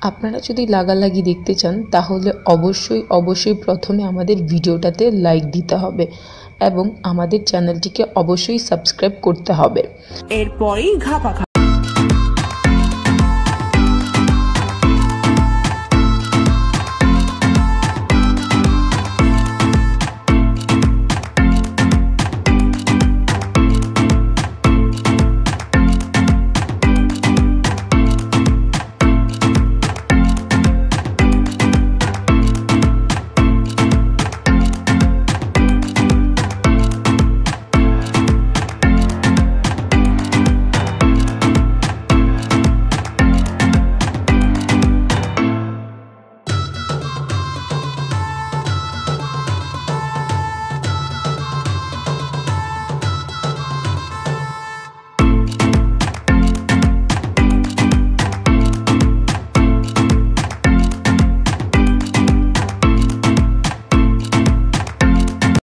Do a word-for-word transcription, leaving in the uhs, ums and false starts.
আপনারা যদি লাগালাগি দেখতে চান তাহলে অবশ্যই অবশ্যই প্রথমে আমাদের ভিডিওটাতে লাইক দিতে হবে এবং আমাদের চ্যানেলটিকে অবশ্যই সাবস্ক্রাইব করতে হবে। এরপরেই ঘাপাঘাপি।